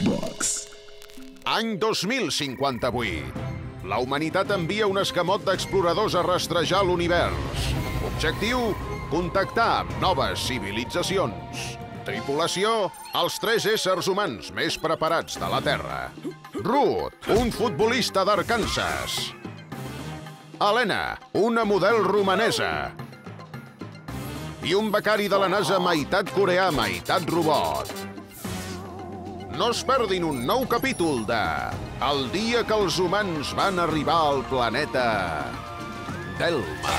Any 2058. La humanitat envia un escamot d'exploradors a rastrejar l'univers. Objectiu: contactar amb noves civilitzacions. Tripulació: els 3 éssers humans més preparats de la Terra. Ruth, un futbolista d'Arkansas. Helena, una model romanesa. I un becari de la NASA meitat coreà, meitat robot. No es perdin un nou capítol de El dia que els humans van arribar al planeta Delma.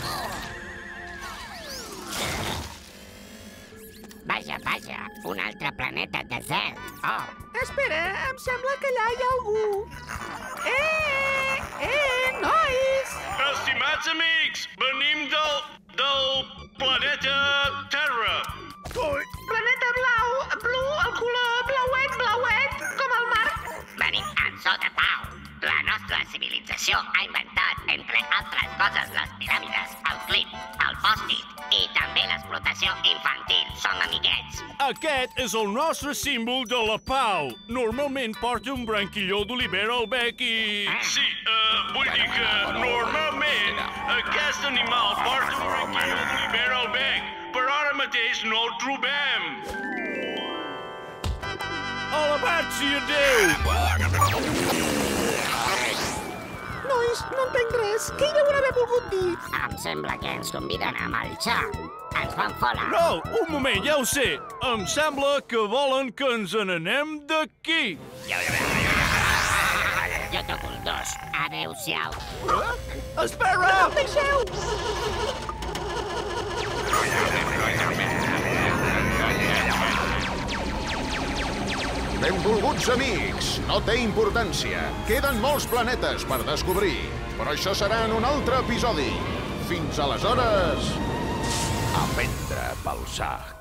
Vaja, vaja, un altre planeta desert. Oh. Espera, em sembla que allà hi ha algú. Nois! Estimats amics, venim del planeta Terra. Planeta blau, el color blauet, com el mar. Venim en so de pau. La nostra civilització ha inventat, entre altres coses, les piràmides, el clip, el pòstit i també l'explotació infantil. Som amiguets. Aquest és el nostre símbol de la pau. Normalment porta un branquilló d'olivera al bec i... Sí, vull dir que normalment aquest animal porta un branquilló d'olivera al bec, però ara mateix no el trobem. Alabat sia Déu! Nois, no entenc res. Què hi deuen haver volgut dir? Em sembla que ens conviden a marxar. Ens fan fora. No, un moment, ja ho sé. Em sembla que volen que ens n'anem d'aquí. Jo toco el 2. Adéu-siau. Espera! No em deixeu! Benvolguts amics, no té importància. Queden molts planetes per descobrir, però això serà en un altre episodi. Fins aleshores, a prendre pel sac.